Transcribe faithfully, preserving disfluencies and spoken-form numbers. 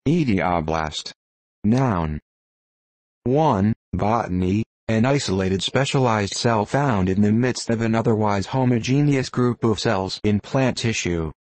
Idioblast. Noun. one. Botany, an isolated specialized cell found in the midst of an otherwise homogeneous group of cells in plant tissue.